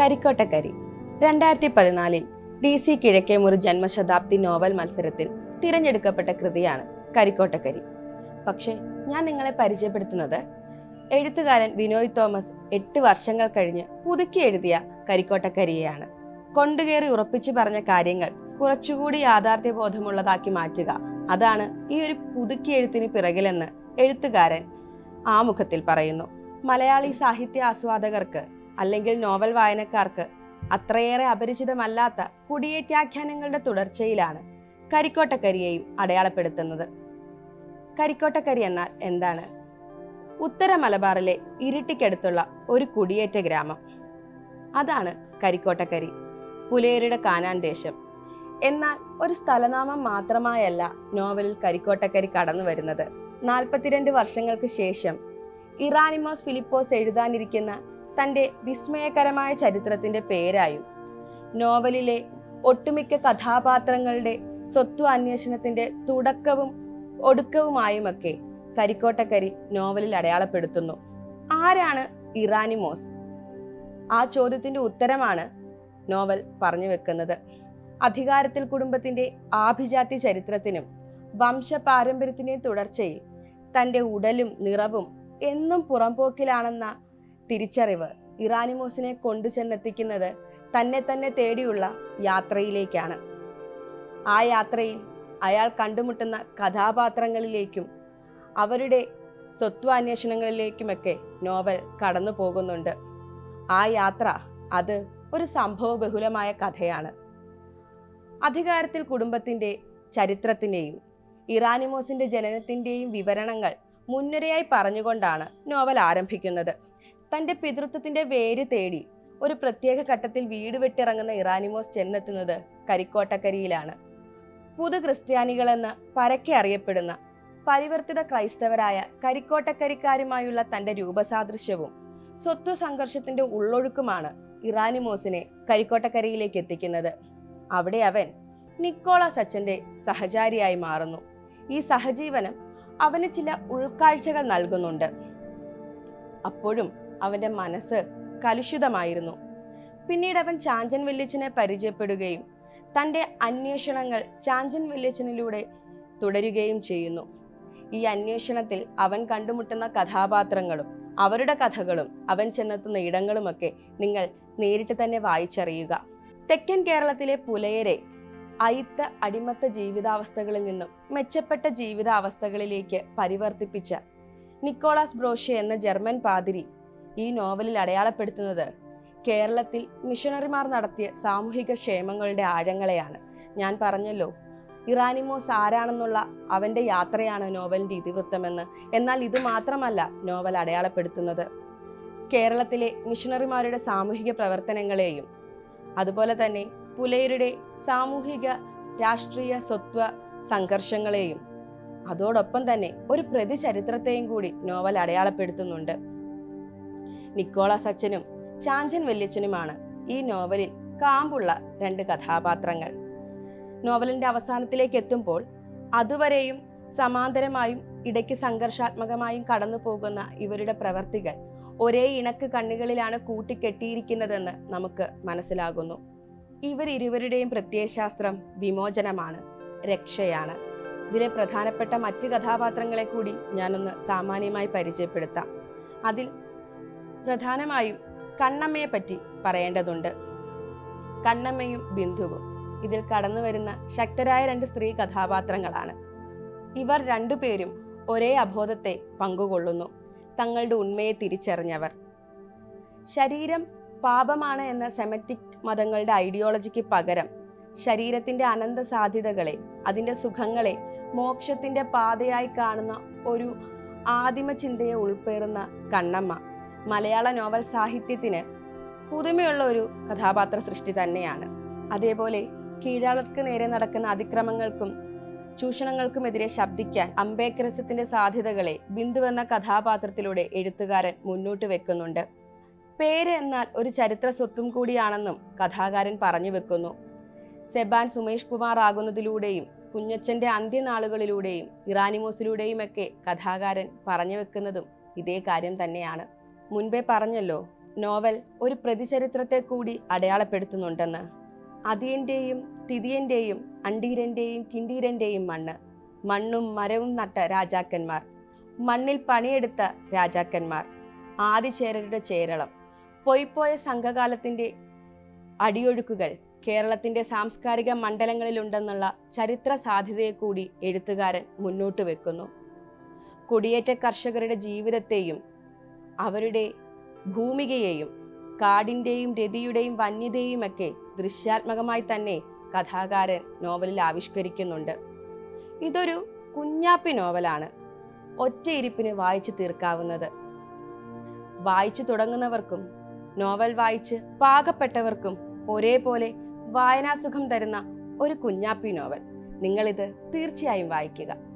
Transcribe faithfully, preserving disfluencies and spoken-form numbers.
കരിക്കോട്ടക്കരി രണ്ടായിരത്തി പതിനാലിൽ D C Kizhakkemuri ജന്മശതാബ്ദി നോവൽ മത്സരത്തിൽ തിരഞ്ഞെടുക്കപ്പെട്ട കൃതിയാണ് കരിക്കോട്ടക്കരി. പക്ഷേ ഞാൻ നിങ്ങളെ പരിചയപ്പെടുത്തുന്നത് എഴുത്തുകാരൻ വിനോയ് തോമസ് എട്ട് വർഷങ്ങൾ കഴിഞ്ഞ് പുതുക്കി എഴുതിയ കരിക്കോട്ടക്കരിയെയാണ്. കൊണ്ടുകയറി ഉറപ്പിച്ചു പറഞ്ഞ കാര്യങ്ങൾ കുറച്ചുകൂടി യാഥാർത്ഥ്യബോധമുള്ളതാക്കി മാറ്റുക, അതാണ് ഈ ഒരു പുതുക്കി എഴുത്തിന് പിറകിലെന്ന് എഴുത്തുകാരൻ ആമുഖത്തിൽ പറയുന്നു. മലയാളി സാഹിത്യ ആസ്വാദകർക്ക് അല്ലെങ്കിൽ നോവൽ വായനക്കാർക്ക് അത്രയേറെ അപരിചിതമല്ലാത്ത കുടിയേറ്റാഖ്യാനങ്ങളുടെ തുടർച്ചയിലാണ് കരിക്കോട്ടക്കരിയെയും അടയാളപ്പെടുത്തുന്നത്. കരിക്കോട്ടക്കരി എന്നാൽ എന്താണ്? ഉത്തര മലബാറിലെ ഇരിട്ടിക്കടുത്തുള്ള ഒരു കുടിയേറ്റ ഗ്രാമം, അതാണ് കരിക്കോട്ടക്കരി, പുലയരുടെ കാനാൻ ദേശം. എന്നാൽ ഒരു സ്ഥലനാമം മാത്രമായല്ല നോവലിൽ കരിക്കോട്ടക്കരി കടന്നു വരുന്നത്. നാൽപ്പത്തിരണ്ട് വർഷങ്ങൾക്ക് ശേഷം ഇറാനിമോസ് ഫിലിപ്പോസ് എഴുതാനിരിക്കുന്ന തൻ്റെ വിസ്മയകരമായ ചരിത്രത്തിന്റെ പേരായും നോവലിലെ ഒട്ടുമിക്ക കഥാപാത്രങ്ങളുടെ സ്വത്വ അന്വേഷണത്തിന്റെ തുടക്കവും ഒടുക്കവുമായുമൊക്കെ കരിക്കോട്ടക്കരി നോവലിൽ അടയാളപ്പെടുത്തുന്നു. ആരാണ് ഇറാനിമോസ്? ആ ചോദ്യത്തിന്റെ ഉത്തരമാണ് നോവൽ പറഞ്ഞു വെക്കുന്നത്. അധികാരത്തിൽ കുടുംബത്തിന്റെ ആഭിജാത്യ ചരിത്രത്തിനും വംശപാരമ്പര്യത്തിന്റെയും തുടർച്ചയിൽ തൻ്റെ ഉടലും നിറവും എന്നും പുറംപോക്കിലാണെന്ന തിരിച്ചറിവ് ഇറാനിമോസിനെ കൊണ്ടു ചെന്നെത്തിക്കുന്നത് തന്നെ തന്നെ തേടിയുള്ള യാത്രയിലേക്കാണ്. ആ യാത്രയിൽ അയാൾ കണ്ടുമുട്ടുന്ന കഥാപാത്രങ്ങളിലേക്കും അവരുടെ സ്വത്വാന്വേഷണങ്ങളിലേക്കുമൊക്കെ നോവൽ കടന്നു പോകുന്നുണ്ട്. ആ യാത്ര അത് ഒരു സംഭവ ബഹുലമായ കഥയാണ്. അധികാരത്തിൽ കുടുംബത്തിന്റെ ചരിത്രത്തിന്റെയും ഇറാനിമോസിന്റെ ജനനത്തിന്റെയും വിവരണങ്ങൾ മുൻനിരയായി പറഞ്ഞുകൊണ്ടാണ് നോവൽ ആരംഭിക്കുന്നത്. തന്റെ പിതൃത്വത്തിന്റെ വേര് തേടി ഒരു പ്രത്യേക ഘട്ടത്തിൽ വീട് വിട്ടിറങ്ങുന്ന ഇറാനിമോസ് ചെന്നെത്തുന്നത് കരിക്കോട്ടക്കരിയിലാണ്. പുതു ക്രിസ്ത്യാനികളെന്ന് പരക്കെ അറിയപ്പെടുന്ന പരിവർത്തിത ക്രൈസ്തവരായ കരിക്കോട്ടക്കരിക്കാരുമായുള്ള തന്റെ രൂപസാദൃശ്യവും സ്വത്വ സംഘർഷത്തിന്റെ ഉള്ളൊഴുക്കുമാണ് ഇറാനിമോസിനെ കരിക്കോട്ടക്കരിയിലേക്ക് എത്തിക്കുന്നത്. അവിടെ അവൻ നിക്കോളാസ് അച്ഛന്റെ സഹചാരിയായി മാറുന്നു. ഈ സഹജീവനം അവന് ചില ഉൾക്കാഴ്ചകൾ നൽകുന്നുണ്ട്. അപ്പോഴും അവന്റെ മനസ്സ് കലുഷിതമായിരുന്നു. പിന്നീട് അവൻ ചാഞ്ചൻ വല്യച്ഛനെ പരിചയപ്പെടുകയും തൻ്റെ അന്വേഷണങ്ങൾ ചാഞ്ചൻ വല്യച്ഛനിലൂടെ തുടരുകയും ചെയ്യുന്നു. ഈ അന്വേഷണത്തിൽ അവൻ കണ്ടുമുട്ടുന്ന കഥാപാത്രങ്ങളും അവരുടെ കഥകളും അവൻ ചെന്നെത്തുന്ന ഇടങ്ങളുമൊക്കെ നിങ്ങൾ നേരിട്ട് തന്നെ വായിച്ചറിയുക. തെക്കൻ കേരളത്തിലെ പുലയരെ അയിത്ത അടിമത്ത ജീവിതാവസ്ഥകളിൽ നിന്നും മെച്ചപ്പെട്ട ജീവിതാവസ്ഥകളിലേക്ക് പരിവർത്തിപ്പിച്ച നിക്കോളാസ് ബ്രോഷെ എന്ന ജർമ്മൻ പാതിരി ഈ നോവലിൽ അടയാളപ്പെടുത്തുന്നത് കേരളത്തിൽ മിഷണറിമാർ നടത്തിയ സാമൂഹിക ക്ഷേമങ്ങളുടെ ആഴങ്ങളെയാണ്. ഞാൻ പറഞ്ഞല്ലോ, ഇറാനിമോസ് ആരാണെന്നുള്ള അവന്റെ യാത്രയാണ് നോവലിന്റെ ഇതിവൃത്തമെന്ന്. എന്നാൽ ഇത് മാത്രമല്ല നോവൽ അടയാളപ്പെടുത്തുന്നത്. കേരളത്തിലെ മിഷണറിമാരുടെ സാമൂഹിക പ്രവർത്തനങ്ങളെയും അതുപോലെ തന്നെ പുലയരുടെ സാമൂഹിക രാഷ്ട്രീയ സ്വത്വ സംഘർഷങ്ങളെയും അതോടൊപ്പം തന്നെ ഒരു പ്രതി ചരിത്രത്തെയും കൂടി നോവൽ അടയാളപ്പെടുത്തുന്നുണ്ട്. നിക്കോളാസ് അച്ഛനും ചാഞ്ചൻ വല്യച്ഛനുമാണ് ഈ നോവലിൽ കാമ്പുള്ള രണ്ട് കഥാപാത്രങ്ങൾ. നോവലിന്റെ അവസാനത്തിലേക്ക് എത്തുമ്പോൾ അതുവരെയും സമാന്തരമായും ഇടയ്ക്ക് സംഘർഷാത്മകമായും കടന്നു പോകുന്ന ഇവരുടെ പ്രവർത്തികൾ ഒരേ ഇണക്ക് കണ്ണുകളിലാണ് കൂട്ടിക്കെട്ടിയിരിക്കുന്നതെന്ന് നമുക്ക് മനസ്സിലാകുന്നു. ഇവർ ഇരുവരുടെയും പ്രത്യയശാസ്ത്രം വിമോചനമാണ്, രക്ഷയാണ്. ഇതിലെ പ്രധാനപ്പെട്ട മറ്റ് കഥാപാത്രങ്ങളെ കൂടി ഞാനൊന്ന് സാമാന്യമായി പരിചയപ്പെടുത്താം. അതിൽ പ്രധാനമായും കണ്ണമ്മയെ പറ്റി പറയേണ്ടതുണ്ട്. കണ്ണമ്മയും ബിന്ദുവും ഇതിൽ കടന്നു വരുന്ന ശക്തരായ രണ്ട് സ്ത്രീ കഥാപാത്രങ്ങളാണ്. ഇവർ രണ്ടുപേരും ഒരേ അബോധത്തെ പങ്കുകൊള്ളുന്നു, തങ്ങളുടെ ഉണ്മയെ തിരിച്ചറിഞ്ഞവർ. ശരീരം പാപമാണ് എന്ന സെമറ്റിക് മതങ്ങളുടെ ഐഡിയോളജിക്ക് പകരം ശരീരത്തിന്റെ അനന്ത സാധ്യതകളെ, അതിൻ്റെ സുഖങ്ങളെ മോക്ഷത്തിന്റെ പാതയായി കാണുന്ന ഒരു ആദിമ ചിന്തയെ ഉൾപ്പേറുന്ന കണ്ണമ്മ മലയാള നോവൽ സാഹിത്യത്തിന് പുതുമയുള്ള ഒരു കഥാപാത്ര സൃഷ്ടി തന്നെയാണ്. അതേപോലെ കീഴാളർക്ക് നേരെ നടക്കുന്ന അതിക്രമങ്ങൾക്കും ചൂഷണങ്ങൾക്കുമെതിരെ ശബ്ദിക്കാൻ അംബേദ്കറിസത്തിന്റെ സാധ്യതകളെ ബിന്ദു എന്ന കഥാപാത്രത്തിലൂടെ എഴുത്തുകാരൻ മുന്നോട്ട് വെക്കുന്നുണ്ട്. പേര് എന്നാൽ ഒരു ചരിത്ര സ്വത്തും കൂടിയാണെന്നും കഥാകാരൻ പറഞ്ഞു വെക്കുന്നു. സെബാൻ സുമേഷ് കുമാർ ആകുന്നതിലൂടെയും കുഞ്ഞച്ചന്റെ അന്ത്യനാളുകളിലൂടെയും ഇറാനിമോസിലൂടെയുമൊക്കെ കഥാകാരൻ പറഞ്ഞു വെക്കുന്നതും ഇതേ കാര്യം തന്നെയാണ്. മുൻപേ പറഞ്ഞല്ലോ, നോവൽ ഒരു പ്രതിചരിത്രത്തെ കൂടി അടയാളപ്പെടുത്തുന്നുണ്ടെന്ന്. അതിയന്റെയും തിതിയന്റെയും അണ്ടീരന്റെയും കിണ്ടീരന്റെയും മണ്ണ്, മണ്ണും മരവും നട്ട രാജാക്കന്മാർ, മണ്ണിൽ പണിയെടുത്ത രാജാക്കന്മാർ, ആദിചേരരുടെ ചേരളം, പൊയ്പോയ സംഘകാലത്തിന്റെ അടിയൊഴുക്കുകൾ കേരളത്തിന്റെ സാംസ്കാരിക മണ്ഡലങ്ങളിലുണ്ടെന്നുള്ള ചരിത്ര സാധ്യതയെ കൂടി എഴുത്തുകാരൻ മുന്നോട്ട് വെക്കുന്നു. കുടിയേറ്റ കർഷകരുടെ ജീവിതത്തെയും അവരുടെ ഭൂമികയെയും കാടിന്റെയും രതിയുടെയും വന്യതയുമൊക്കെ ദൃശ്യാത്മകമായി തന്നെ കഥാകാരൻ നോവലിൽ ആവിഷ്കരിക്കുന്നുണ്ട്. ഇതൊരു കുഞ്ഞാപ്പി നോവലാണ്, ഒറ്റയിരിപ്പിന് വായിച്ചു തീർക്കാവുന്നത്. വായിച്ചു തുടങ്ങുന്നവർക്കും നോവൽ വായിച്ച് പാകപ്പെട്ടവർക്കും ഒരേപോലെ വായനാസുഖം തരുന്ന ഒരു കുഞ്ഞാപ്പി നോവൽ. നിങ്ങളിത് തീർച്ചയായും വായിക്കുക.